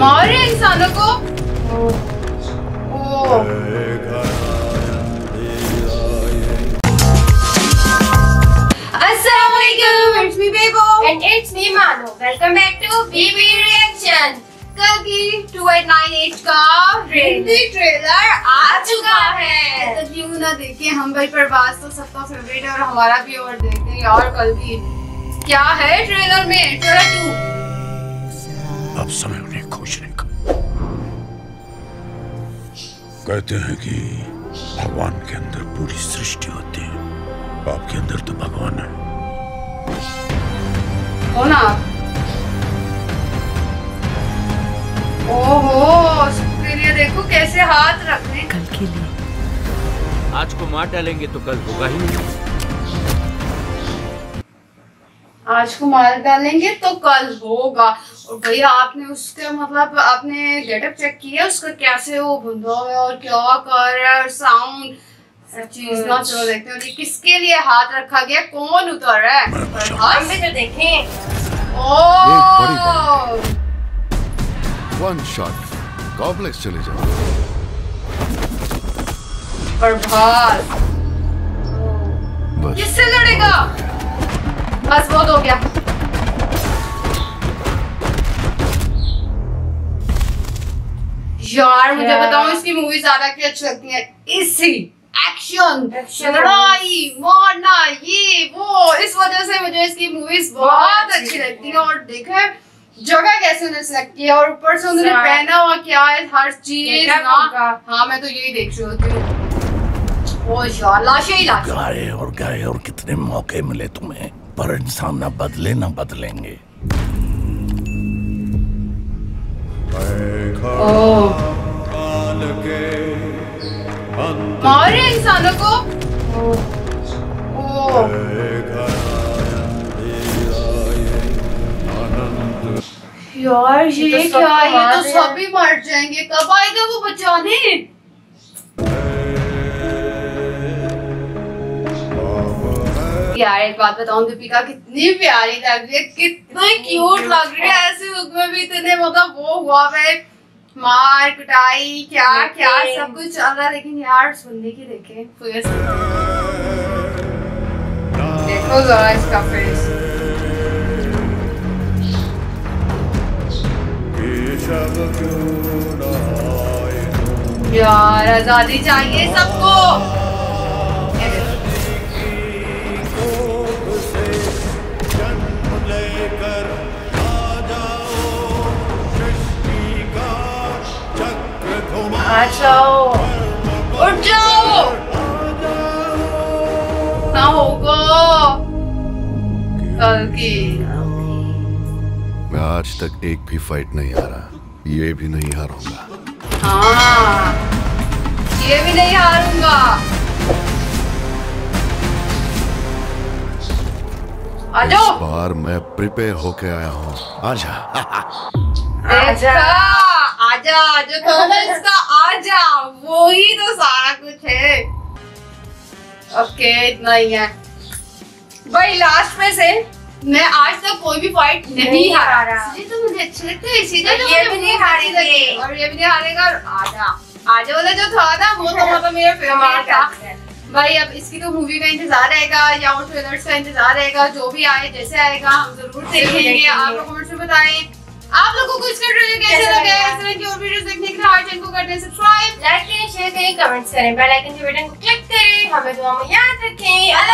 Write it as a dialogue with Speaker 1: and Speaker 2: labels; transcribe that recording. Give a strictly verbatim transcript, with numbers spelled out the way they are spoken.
Speaker 1: मारे इंसानों को। ओ अस्सलाम वालेकुम, it's me Bebo
Speaker 2: and it's me Mano. Welcome back to BB reaction.
Speaker 1: कल की टू एट नाइन एट का हिंदी ट्रेलर आ चुका है, तो क्यों ना देखें हम भाई। प्रवास तो सबका फेवरेट है और हमारा भी, और देखते हैं यार कल की क्या है ट्रेलर में। ट्रेलर टू
Speaker 3: अब समय उन्हें खोजने का। कहते हैं कि भगवान के अंदर पूरी सृष्टि होती है, आपके अंदर तो भगवान है।
Speaker 1: कौन आप? ओहो, सबके लिए देखो कैसे हाथ रखने।
Speaker 4: कल के लिए
Speaker 5: आज को मार डालेंगे तो कल होगा ही नहीं।
Speaker 1: आज को मार डालेंगे तो कल होगा। और भैया आपने उसके मतलब आपने गेटअप चेक किया उसका, कैसे वो बंधा है और क्या कर रहा है, साउंड सब चीज ना। चलो देखते हैं ये किसके लिए हाथ रखा गया, कौन उतर रहा है।
Speaker 2: हम भी तो देखें।
Speaker 1: ओह
Speaker 6: वन शॉट कॉम्प्लेक्स चले जाओ।
Speaker 1: प्रभास किससे लड़ेगा? बस बहुत हो गया। यार मुझे बताओ इसकी मूवी ज्यादा क्या अच्छी लगती है? इसी एक्शन, लड़ाई मारना, ये वो, इस वजह से मुझे इसकी मूवीज बहुत अच्छी लगती है। और देखा जगह कैसे उन्होंने सेलेक्ट किया और ऊपर से उन्होंने पहना हुआ क्या है, हर चीज ना। हाँ मैं तो यही देख रही होती हूँ। ओ यार लाशें ही लाशें।
Speaker 3: गाए और गाए और कितने मौके मिले तुम्हें, पर इंसान ना बदले ना बदलेंगे।
Speaker 1: मारे इंसानों को। ओ यार ये
Speaker 2: तो
Speaker 1: क्या, ये तो
Speaker 2: सब
Speaker 1: सभी मर जाएंगे। कब आएगा वो बचाने? यार एक बात बताऊं, दीपिका कितनी प्यारी लग रही है, कितनी क्यूट लग रही है। ऐसे लुक में भी इतने मतलब वो हुआ है, मार कुटाई क्या क्या सब कुछ चल रहा है। लेकिन यार उस बंदे की देखे फेस, देखो जरा इसका फेस। यार आजादी चाहिए सबको। आ जाओ, उठ जाओ ना होगा कल की।
Speaker 6: मैं आज तक एक भी फाइट नहीं हारा, ये भी नहीं हारूंगा।
Speaker 1: हाँ ये भी नहीं हारूंगा। आ जाओ।
Speaker 6: इस बार मैं प्रिपेयर होके आया हूँ। आजा।
Speaker 1: आजा आजा, जो था ना इसका आजा, वो ही तो सारा कुछ है। ओके इतना ही है भाई। लास्ट में से मैं आज तक कोई भी फाइट नहीं हारा। ये तो मुझे अच्छा लगता है, इसीलिए तो
Speaker 2: ये भी नहीं हारेंगे
Speaker 1: और ये भी नहीं हारेगा। और आजा आजा वाला जो था ना वो तो मतलब मेरा फेवरेट था भाई। अब इसकी तो मूवी का इंतजार रहेगा या और ट्रेलर्स का इंतजार रहेगा। जो भी आए जैसे आएगा हम जरूर देखेंगे। आप लोग कमेंट्स में बताएं आप लोगों को इसका ट्रेलर कैसे लगा। इस तरह की और वीडियोस देखने के लिए हमारे चैनल को कर दें सब्सक्राइब,
Speaker 2: लाइक करें, शेयर करें, कमेंट्स करें, बेल आइकन के बटन को क्लिक करें। हमें दुआ में याद रखें।